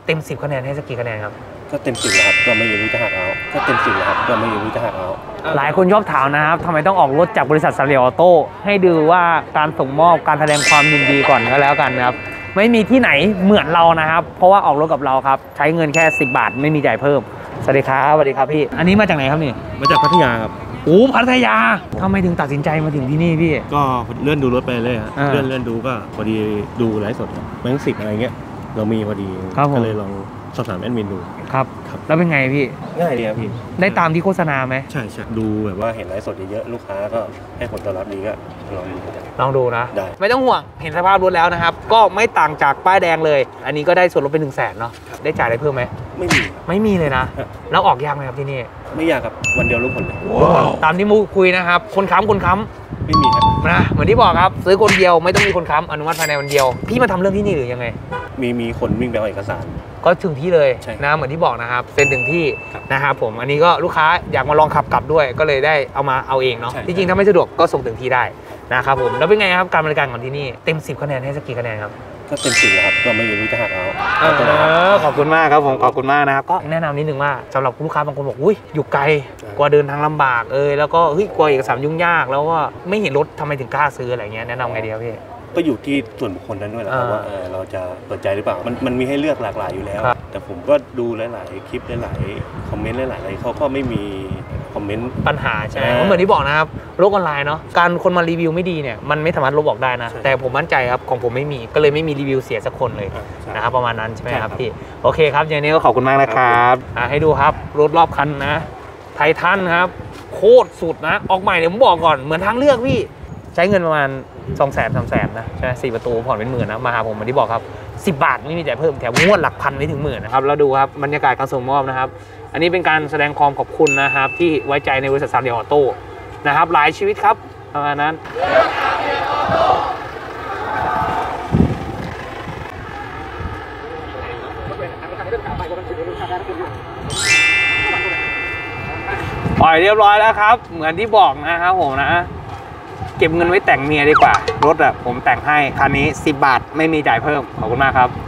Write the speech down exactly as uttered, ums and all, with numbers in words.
เต็มสิบคะแนนให้สักกี่คะแนนครับก็เต็มสิบครับก็ไม่รู้จะหักเอาก็เต็มสิบครับก็ไม่รู้จะหักเอาหลายคนชอบถามนะครับทำไมต้องออกรถจากบริษัทซาเรียออโต้ให้ดูว่าการส่งมอบการแสดงความยินดีก่อนก็แล้วกันครับไม่มีที่ไหนเหมือนเรานะครับเพราะว่าออกรถกับเราครับใช้เงินแค่สิบบาทไม่มีจ่ายเพิ่มสวัสดีครับสวัสดีครับพี่อันนี้มาจากไหนครับนี่มาจากพัทยาครับโอ้พัทยาทำไมถึงตัดสินใจมาถึงที่นี่พี่ก็เลื่อนดูรถไปเลยครับเลื่อนเลื่อนดูก็พอดีดูไลฟ์สดแบงค์สิบอะไรเงี้ยเรามีพอดีก็เลยลองสอบถามแอดมินดูครับแล้วเป็นไงพี่ง่ายดีครับพี่ได้ตามที่โฆษณาไหมใช่ใช่ดูแบบว่าเห็นไลฟ์สดเยอะๆลูกค้าก็ให้ผลตอบรับดีก็ลองดูลองดูนะไม่ต้องห่วงเห็นสภาพรถแล้วนะครับก็ไม่ต่างจากป้ายแดงเลยอันนี้ก็ได้ส่วนลดเป็นหนึ่งแสนเนาะได้จ่ายอะไรเพิ่มไหมไม่มีไม่มีเลยนะแล้วออกยากไหมครับที่นี่ไม่ยากครับวันเดียวรู้ผลเลยตามที่มูคุยนะครับคนค้ำคนค้ำไม่มีครับนะเหมือนที่บอกครับซื้อคนเดียวไม่ต้องมีคนค้ำอนุมัติภายในวันเดียวพี่มาทำเรื่องที่นี่หรือยังไงมีมีคนวิ่งไปเอาเอกสารก็ถึงที่เลยนะเหมือนที่บอกนะครับเซ็นถึงที่นะครับผมอันนี้ก็ลูกค้าอยากมาลองขับกลับด้วยก็เลยได้เอามาเอาเองเนาะจริงๆถ้าไม่สะดวกก็ส่งถึงที่ได้นะครับผมแล้วเป็นไงครับการบริการของที่นี่เต็มสิบคะแนนให้สักกี่คะแนนครับก็เต็มสิบครับก็ไม่รู้จะหักเอาขอบคุณมากครับผมขอบคุณมากนะครับก็แนะนำนิดนึงว่าสำหรับลูกค้าบางคนบอกอุ้ยอยู่ไกลกว่าเดินทางลำบากเออแล้วก็เฮ้ยกลัวเอกสารยุ่งยากแล้วก็ไม่เห็นรถทำไมถึงกล้าซื้ออะไรเงี้ยแนะนำไงดีครับพี่ก็อยู่ที่ส่วนบุคคลนั้นด้วยแหละว่าเราจะเปิดใจหรือเปล่ามันมันมีให้เลือกหลากหลายอยู่แล้วแต่ผมก็ดูหลายๆคลิปหลายๆคอมเมนต์หลายๆอะไรเขาก็ไม่มีคอมเมนต์ปัญหาใช่ไหมเหมือนที่บอกนะครับโลกออนไลน์เนาะการคนมารีวิวไม่ดีเนี่ยมันไม่สามารถลบออกได้นะแต่ผมมั่นใจครับของผมไม่มีก็เลยไม่มีรีวิวเสียสักคนเลยนะครับประมาณนั้นใช่ไหมครับพี่โอเคครับอย่างนี้ก็ขอบคุณมากนะครับให้ดูครับรถรอบคันนะไททันครับโคตรสุดนะออกใหม่เดี๋ยวผมบอกก่อนเหมือนทางเลือกพี่ใช้เงินประมาณสองแสนสามแสนนะใช่ไหมสี่ประตูผ่อนเป็นหมื่นนะมาหาผมเหมือนที่บอกครับสิบบาทไม่มีจ่ายเพิ่มแถมงวดหลักพันไม่ถึงหมื่นนะครับแล้วดูครับบรรยากาศการส่งมอบนะครับอันนี้เป็นการแสดงความขอบคุณนะครับที่ไว้ใจในบริษัทซาเรียออโต้นะครับหลายชีวิตครับประมาณนั้นปล่อยเรียบร้อยแล้วครับเหมือนที่บอกนะครับผมนะเก็บเงินไว้แต่งเมียดีกว่ารถอะผมแต่งให้คันนี้สิบบาทไม่มีจ่ายเพิ่มขอบคุณมากครับ